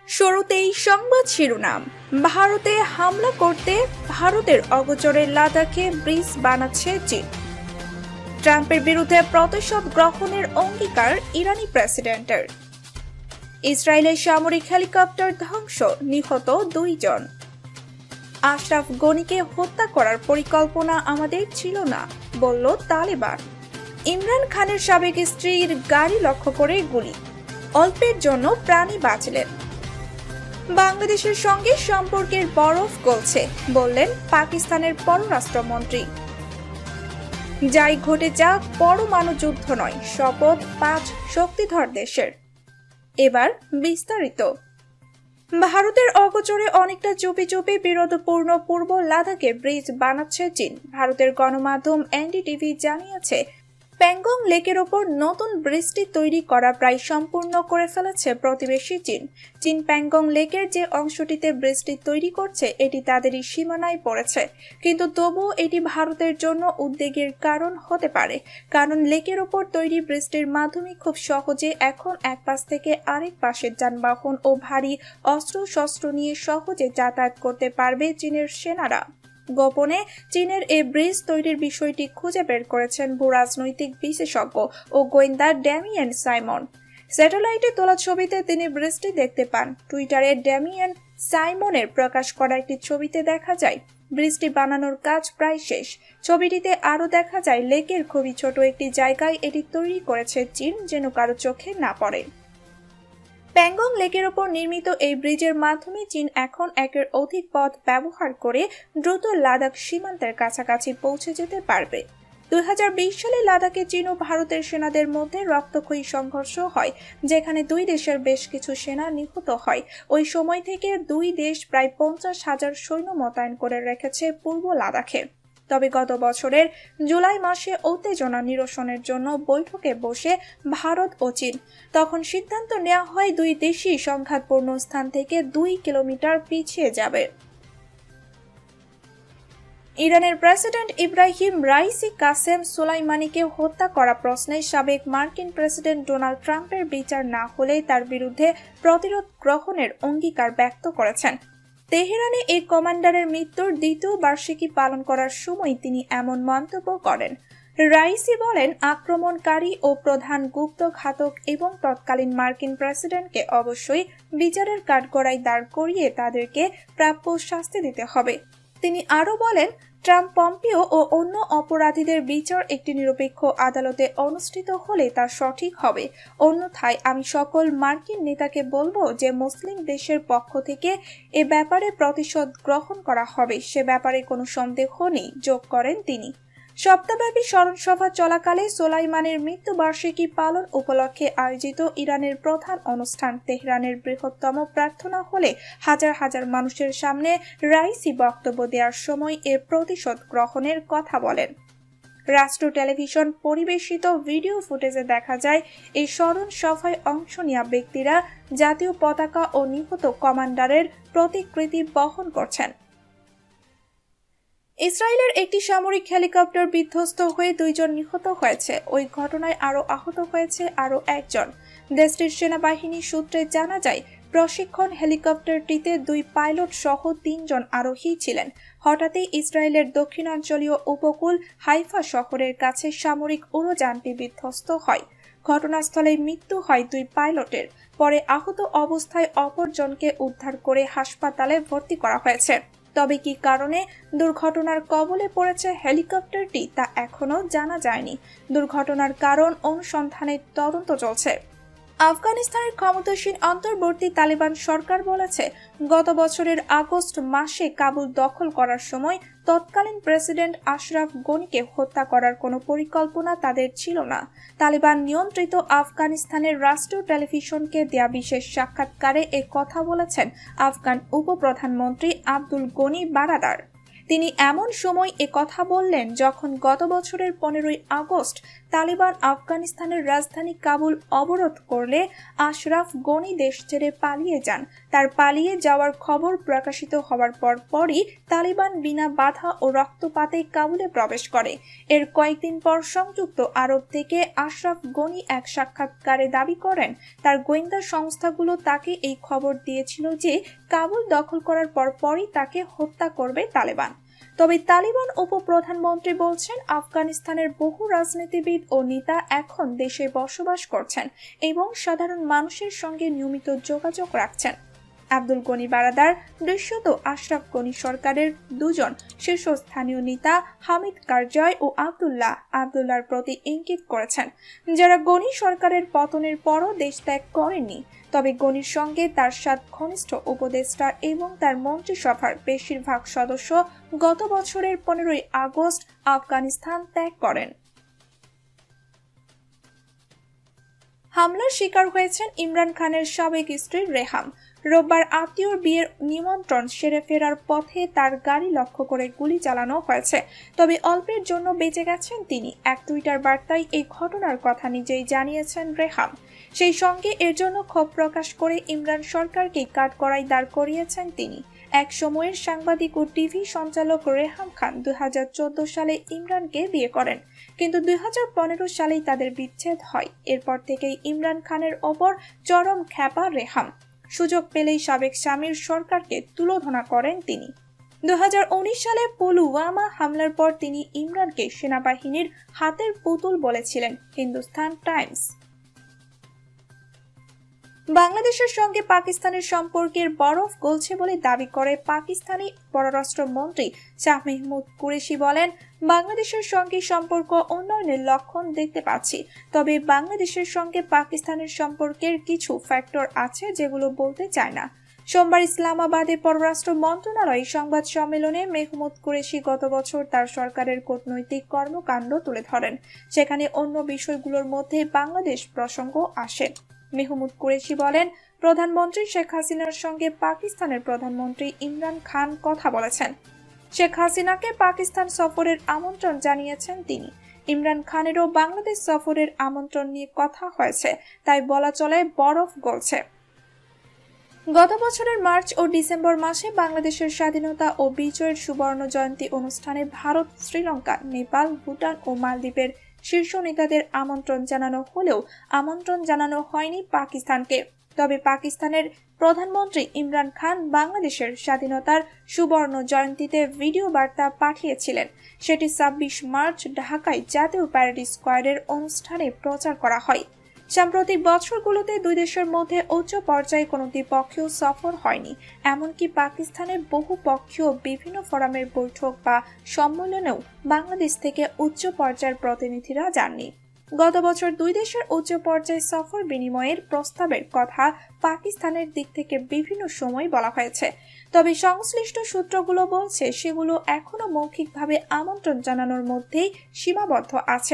শুরুতেই সংবাদ শিরোনাম। ভারতে হামলা করতে ভারতের অগোচরে লাদাখে ব্রিজ বানাচ্ছে চীন। ট্রাম্পের বিরুদ্ধে প্রতিশোধ গ্রহণের অঙ্গীকার ইরানি প্রেসিডেন্টের। ইসরায়েলের সামরিক হেলিকপ্টার ধ্বংস, নিহত 2 জন। আশরাফ গনিকে হত্যা করার পরিকল্পনা আমাদের ছিল না, বলল তালেবান। ইমরান খানের সাবেক স্ত্রীর গাড়ি লক্ষ্য করে গুলি, অল্পের জন্য প্রাণী বাঁচলেন। বাংলাদেশের সঙ্গে সম্পর্কের বরফ গলছে, বললেন পাকিস্তানের পররাষ্ট্রমন্ত্রী। যাই ঘটে যাক, পরমাণু যুদ্ধ নয়, শপথ 5 শক্তিধর দেশের। এবার বিস্তারিত। ভারতের অগোচরে অনেকটা চুপি চুপি বিরোধপূর্ণ পূর্ব লাদাখে ব্রিজ বানাচ্ছে চীন। ভারতের গণমাধ্যম এনডিটিভি জানিয়েছে, প্যাংগং লেকের ওপর নতুন ব্রিজটি তৈরি করা প্রায় সম্পূর্ণ করে ফেলেছে প্রতিবেশী চীন। চীন প্যাংগং লেকের যে অংশটিতে ব্রিজটি তৈরি করছে এটি তাদেরই সীমানায় পড়েছে, কিন্তু তবুও এটি ভারতের জন্য উদ্বেগের কারণ হতে পারে, কারণ লেকের ওপর তৈরি ব্রিজটির মাধ্যমে খুব সহজে এখন এক পাশ থেকে আরেক পাশের যানবাহন ও ভারী অস্ত্রশস্ত্র নিয়ে সহজে যাতায়াত করতে পারবে চীনের সেনারা। গোপনে চীনের এই ব্রিজ তৈরির বিষয়টি খুঁজে বের করেছেন ভূরাজনৈতিক বিশেষজ্ঞ ও গোয়েন্দা ড্যামিয়েন সাইমন। স্যাটেলাইটে তোলা ছবিতে তিনি ব্রিজটি দেখতে পান। টুইটারে ড্যামিয়েন সাইমনের প্রকাশ করা একটি ছবিতে দেখা যায় ব্রিজটি বানানোর কাজ প্রায় শেষ। ছবিটিতে আরও দেখা যায় লেকের খুবই ছোট একটি জায়গায় এটি তৈরি করেছে চীন, যেন কারো চোখে না পড়ে। প্যাংগং লেকের ওপর নির্মিত এই ব্রিজের মাধ্যমে চীন এখন একের অধিক পথ ব্যবহার করে দ্রুত লাদাখ সীমান্তের কাছাকাছি পৌঁছে যেতে পারবে। 2020 সালে লাদাখে চীন ও ভারতের সেনাদের মধ্যে রক্তক্ষয়ী সংঘর্ষ হয়, যেখানে 2 দেশের বেশ কিছু সেনা নিহত হয়। ওই সময় থেকে 2 দেশ প্রায় 50,000 সৈন্য মোতায়েন করে রেখেছে পূর্ব লাদাখে। তবে গত বছরের জুলাই মাসে উত্তেজনা নিরসনের জন্য বৈঠকে বসে ভারত ও চীন। তখন সিদ্ধান্ত নেওয়া হয় 2 দেশই সংঘাতপূর্ণ স্থান থেকে 2 কিলোমিটার পিছিয়ে যাবে। ইরানের প্রেসিডেন্ট ইব্রাহিম রাইসি কাসেম সোলাইমানিকে হত্যা করা প্রশ্নে সাবেক মার্কিন প্রেসিডেন্ট ডোনাল্ড ট্রাম্পের বিচার না হলে তার বিরুদ্ধে প্রতিরোধ গ্রহণের অঙ্গীকার ব্যক্ত করেছেন। তেহরানে এই কমান্ডারের মৃত্যুর 2য় বার্ষিকী পালন করার সময় তিনি এমন মন্তব্য করেন। রাইসি বলেন, আক্রমণকারী ও প্রধান গুপ্ত ঘাতক এবং তৎকালীন মার্কিন প্রেসিডেন্টকে অবশ্যই বিচারের কাঠগড়ায় দাঁড় করিয়ে তাদেরকে প্রাপ্য শাস্তি দিতে হবে। তিনি আরও বলেন, ট্রাম্প, পম্পিও ও অন্য অপরাধীদের বিচার একটি নিরপেক্ষ আদালতে অনুষ্ঠিত হলে তা সঠিক হবে। অন্যথায় আমি সকল মার্কিন নেতাকে বলবো যে মুসলিম দেশের পক্ষ থেকে এ ব্যাপারে প্রতিশোধ গ্রহণ করা হবে, সে ব্যাপারে কোনো সন্দেহ নেই, যোগ করেন তিনি। সপ্তাহব্যাপী স্মরণসভা চলাকালে সোলাইমানের মৃত্যুবার্ষিকী পালন উপলক্ষে আয়োজিত ইরানের প্রধান অনুষ্ঠান তেহরানের বৃহত্তম প্রার্থনা হলে হাজার হাজার মানুষের সামনে রাইসি বক্তব্য দেওয়ার সময় এ প্রতিশোধ গ্রহণের কথা বলেন। রাষ্ট্র টেলিভিশন পরিবেশিত ভিডিও ফুটেজে দেখা যায় এই স্মরণ সভায় অংশ নেওয়া ব্যক্তিরা জাতীয় পতাকা ও নিহত কমান্ডারের প্রতিকৃতি বহন করছেন। ইসরায়েলের একটি সামরিক হেলিকপ্টার বিধ্বস্ত হয়ে 2 জন নিহত হয়েছে। ওই ঘটনায় আরও আহত হয়েছে আরও 1 জন। দেশটির সেনাবাহিনী সূত্রে জানা যায়, প্রশিক্ষণ হেলিকপ্টারটিতে 2 পাইলট সহ 3 জন আরোহী ছিলেন। হঠাৎই ইসরায়েলের দক্ষিণাঞ্চলীয় উপকূল হাইফা শহরের কাছে সামরিক উড়োযানটি বিধ্বস্ত হয়। ঘটনাস্থলে মৃত্যু হয় 2 পাইলটের। পরে আহত অবস্থায় অপরজনকে উদ্ধার করে হাসপাতালে ভর্তি করা হয়েছে। তবে কি কারণে দুর্ঘটনার কবলে পড়েছে হেলিকপ্টারটি তা এখনও জানা যায়নি। দুর্ঘটনার কারণ অনুসন্ধানের তদন্ত চলছে। আফগানিস্তানের ক্ষমতাসীন অন্তর্বর্তী তালেবান সরকার বলেছে, গত বছরের আগস্ট মাসে কাবুল দখল করার সময় তৎকালীন প্রেসিডেন্ট আশরাফ গনিকে হত্যা করার কোনো পরিকল্পনা তাদের ছিল না। তালেবান নিয়ন্ত্রিত আফগানিস্তানের রাষ্ট্রীয় টেলিভিশনকে দেয়া বিশেষ সাক্ষাৎকারে এ কথা বলেছেন আফগান উপপ্রধানমন্ত্রী আব্দুল গনি বারাদার। তিনি এমন সময় এ কথা বললেন যখন গত বছরের 15ই আগস্ট তালিবান আফগানিস্তানের রাজধানী কাবুল অবরোধ করলে আশরাফ গনি দেশ ছেড়ে পালিয়ে যান। তার পালিয়ে যাওয়ার খবর প্রকাশিত হওয়ার পরপরই তালিবান বিনা বাধা ও রক্তপাতে কাবুলে প্রবেশ করে। এর কয়েকদিন পর সংযুক্ত আরব থেকে আশরাফ গনি এক সাক্ষাৎকারে দাবি করেন তার গোয়েন্দা সংস্থাগুলো তাকে এই খবর দিয়েছিল যে কাবুল দখল করার পরপরই তাকে হত্যা করবে তালেবান। তবে তালিবান উপপ্রধানমন্ত্রী বলছেন আফগানিস্তানের বহু রাজনীতিবিদ ও নেতা এখন দেশে বসবাস করছেন এবং সাধারণ মানুষের সঙ্গে নিয়মিত যোগাযোগ রাখছেন। আব্দুল গনি বারাদার দৃশ্যত আশরাফ গনি সরকারের দুজন শীর্ষস্থানীয় নেতা হামিদ কারজাই ও আব্দুল্লাহর প্রতি ইঙ্গিত করেছেন, যারা গনি সরকারের পতনের পরও দেশ ত্যাগ করেননি। তবে গনির সঙ্গে তার 7 ঘনিষ্ঠ উপদেষ্টা এবং তার মন্ত্রিসভার বেশিরভাগ সদস্য গত বছরের 15ই আগস্ট আফগানিস্তান ত্যাগ করেন। হামলার শিকার হয়েছেন ইমরান খানের সাবেক স্ত্রী রেহাম। রোববার আত্মীয়র বিয়ের নিমন্ত্রণ সেরে ফেরার পথে তার গাড়ি লক্ষ্য করে গুলি চালানো হয়েছে। তবে অল্পের জন্য বেঁচে গেছেন তিনি। এক টুইটার বার্তায় এই ঘটনার কথা নিজেই জানিয়েছেন রেহাম। সেই সঙ্গে এর জন্য ক্ষোভ প্রকাশ করে ইমরান সরকারকে কাঠগড়ায় দাঁড় করিয়েছেন তিনি। এক সময়ের সাংবাদিক ও টিভি সঞ্চালক রেহাম খান 2014 সালে ইমরানকে বিয়ে করেন, কিন্তু 2015 সালেই তাদের বিচ্ছেদ হয়। এরপর থেকেই ইমরান খানের ওপর চরম ক্ষেপা রেহাম। সুযোগ পেলেই সাবেক স্বামীর সরকারকে তুলোধনা করেন তিনি। 2019 সালে পুলওয়ামা হামলার পর তিনি ইমরানকে সেনাবাহিনীর হাতের পুতুল বলেছিলেন হিন্দুস্তান টাইমস। বাংলাদেশের সঙ্গে পাকিস্তানের সম্পর্কের বরফ গলছে বলে দাবি করে পাকিস্তানি পররাষ্ট্রমন্ত্রী শাহ মেহমুদ কুরেশি বলেন, বাংলাদেশের সঙ্গে সম্পর্ক উন্নয়নের লক্ষণ দেখতে পাচ্ছি, তবে বাংলাদেশের সঙ্গে পাকিস্তানের সম্পর্কের কিছু ফ্যাক্টর আছে যেগুলো বলতে চায় না। সোমবার ইসলামাবাদে পররাষ্ট্র মন্ত্রণালয়ে সংবাদ সম্মেলনে মেহমুদ কুরেশি গত বছর তার সরকারের কূটনৈতিক কর্মকাণ্ড তুলে ধরেন। সেখানে অন্য বিষয়গুলোর মধ্যে বাংলাদেশ প্রসঙ্গ আসে। মেহমুদ কুরেশি বলেন, প্রধানমন্ত্রী শেখ হাসিনার সঙ্গে পাকিস্তানের প্রধানমন্ত্রী ইমরান খান কথা বলেছেন। শেখ হাসিনাকে পাকিস্তান সফরের আমন্ত্রণ জানিয়েছেন তিনি। ইমরান খানেরও বাংলাদেশ সফরের আমন্ত্রণ নিয়ে কথা হয়েছে, তাই বলা চলে বরফ গলছে। গত বছরের মার্চ ও ডিসেম্বর মাসে বাংলাদেশের স্বাধীনতা ও বিজয়ের সুবর্ণ জয়ন্তী অনুষ্ঠানে ভারত, শ্রীলঙ্কা, নেপাল, ভুটান ও মালদ্বীপের শীর্ষ নেতাদের আমন্ত্রণ জানানো হলেও আমন্ত্রণ জানানো হয়নি পাকিস্তানকে। তবে পাকিস্তানের প্রধানমন্ত্রী ইমরান খান বাংলাদেশের স্বাধীনতার সুবর্ণ জয়ন্তীতে ভিডিও বার্তা পাঠিয়েছিলেন। সেটি 26 মার্চ ঢাকায় জাতীয় প্যারেড স্কোয়ারের অনুষ্ঠানে প্রচার করা হয়। সাম্প্রতিক বছরগুলোতে দুই দেশের মধ্যে উচ্চ পর্যায়ে কোনো দ্বিপক্ষীয় সফর হয়নি। এমনকি পাকিস্তানের বহুপক্ষীয় বিভিন্ন ফোরামের বৈঠক বা সম্মেলনেও বাংলাদেশ থেকে উচ্চ পর্যায়ের প্রতিনিধিরা যাননি। গত বছর দুই দেশের উচ্চ পর্যায়ে সফর বিনিময়ের প্রস্তাবের কথা পাকিস্তানের দিক থেকে বিভিন্ন সময় বলা হয়েছে, তবে সংশ্লিষ্ট সূত্রগুলো বলছে সেগুলো এখনো মৌখিকভাবে আমন্ত্রণ জানানোর মধ্যেই সীমাবদ্ধ আছে।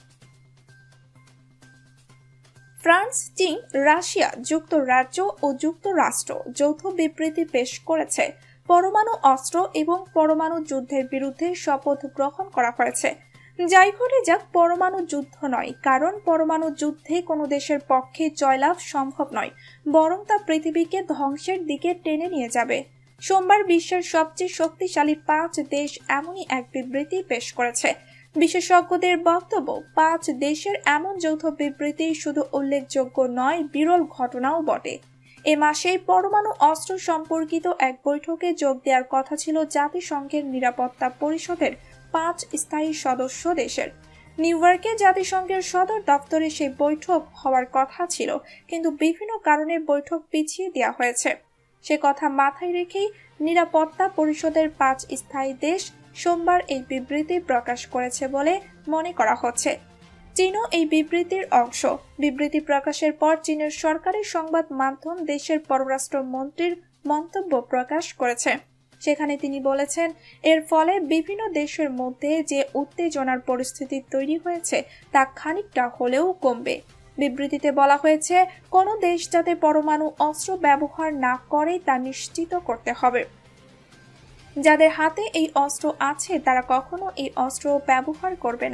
ফ্রান্স, চীন, রাশিয়া, যুক্তরাজ্য ও যুক্তরাষ্ট্র যৌথ বিবৃতি পেশ করেছে। পরমাণু অস্ত্র এবং পরমাণু যুদ্ধের বিরুদ্ধে শপথ গ্রহণ করা হয়েছে। যাই ঘটে যাক, পরমাণু যুদ্ধ নয়, কারণ পরমাণু যুদ্ধে কোনো দেশের পক্ষে জয়লাভ সম্ভব নয়, বরং তা পৃথিবীকে ধ্বংসের দিকে টেনে নিয়ে যাবে। সোমবার বিশ্বের সবচেয়ে শক্তিশালী 5 দেশ এমনই এক বিবৃতি পেশ করেছে। বিশেষজ্ঞদের বক্তব্য, 5 দেশের এমন যৌথ বিবৃতি শুধু উল্লেখযোগ্য নয়, বিরল ঘটনাও বটে। এ মাসেই পরমাণু অস্ত্র সম্পর্কিত এক বৈঠকে যোগ দেওয়ার কথা ছিল জাতিসংঘের নিরাপত্তা পরিষদের 5 স্থায়ী সদস্য দেশের। নিউ ইয়র্কে জাতিসংঘের সদর দপ্তরে সেই বৈঠক হওয়ার কথা ছিল, কিন্তু বিভিন্ন কারণে বৈঠক পিছিয়ে দেওয়া হয়েছে। সে কথা মাথায় রেখেই নিরাপত্তা পরিষদের 5 স্থায়ী দেশ সোমবার এই বিবৃতি প্রকাশ করেছে বলে মনে করা হচ্ছে। চীনও এই বিবৃতির অংশ। বিবৃতি প্রকাশের পর চীনের সরকারি সংবাদ মাধ্যম দেশের পররাষ্ট্রমন্ত্রীর মন্তব্য প্রকাশ করেছে। সেখানে তিনি বলেছেন, এর ফলে বিভিন্ন দেশের মধ্যে যে উত্তেজনার পরিস্থিতি তৈরি হয়েছে তা খানিকটা হলেও কমবে। বিবৃতিতে বলা হয়েছে, কোনো দেশ যাতে পরমাণু অস্ত্র ব্যবহার না করে তা নিশ্চিত করতে হবে। যাদের হাতে এই অস্ত্র আছে তারা কখনো এই অস্ত্র ব্যবহার করবে না।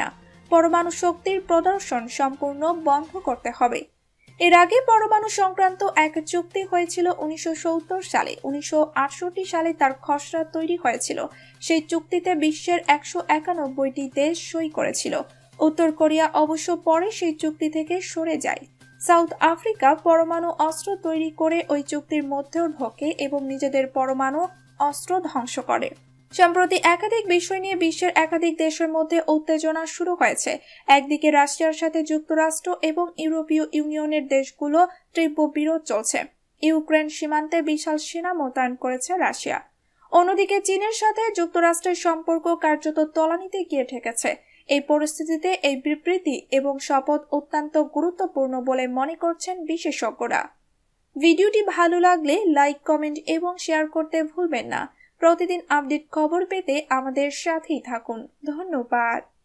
পরমাণু শক্তির প্রদর্শন সম্পূর্ণ বন্ধ করতে হবে। এর আগে পরমাণু সংক্রান্ত এক চুক্তি হয়েছিল 1970 সালে। 1968 সালে তার খসড়া তৈরি হয়েছিল। সেই চুক্তিতে বিশ্বের 191টি দেশ সই করেছিল। উত্তর কোরিয়া অবশ্য পরে সেই চুক্তি থেকে সরে যায়। সাউথ আফ্রিকা পরমাণু অস্ত্র তৈরি করে ওই চুক্তির মধ্যেও ঢোকে এবং নিজেদের পরমাণু অস্ত্র ধ্বংস করে। সম্প্রতি একাধিক বিষয় নিয়ে বিশ্বের একাধিক দেশের মধ্যে উত্তেজনা শুরু হয়েছে। একদিকে রাশিয়ার সাথে যুক্তরাষ্ট্র এবং ইউরোপীয় ইউনিয়নের দেশগুলো তীব্র বিরোধ চলছে। ইউক্রেন সীমান্তে বিশাল সেনা মোতায়েন করেছে রাশিয়া। অন্যদিকে চীনের সাথে যুক্তরাষ্ট্রের সম্পর্ক কার্যত তলানিতে গিয়ে ঠেকেছে। এই পরিস্থিতিতে এই বিবৃতি এবং শপথ অত্যন্ত গুরুত্বপূর্ণ বলে মনে করছেন বিশেষজ্ঞরা। ভিডিওটি ভালো লাগলে লাইক, কমেন্ট এবং শেয়ার করতে ভুলবেন না। প্রতিদিন আপডেট খবর পেতে আমাদের সাথেই থাকুন। ধন্যবাদ।